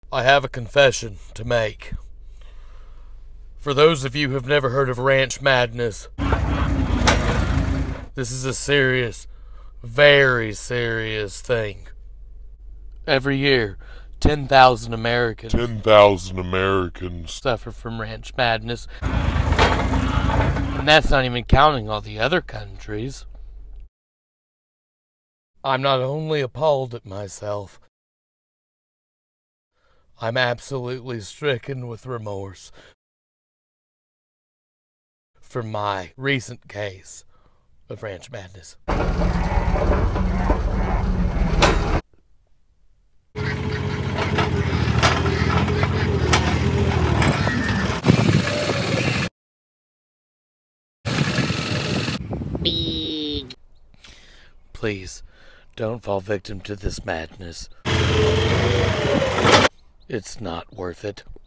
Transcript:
I have a confession to make. For those of you who have never heard of ranch madness, this is a serious, very serious thing. Every year, 10,000 Americans suffer from ranch madness. And that's not even counting all the other countries. I'm not only appalled at myself, I'm absolutely stricken with remorse for my recent case of ranch madness. Big. Please, don't fall victim to this madness. It's not worth it.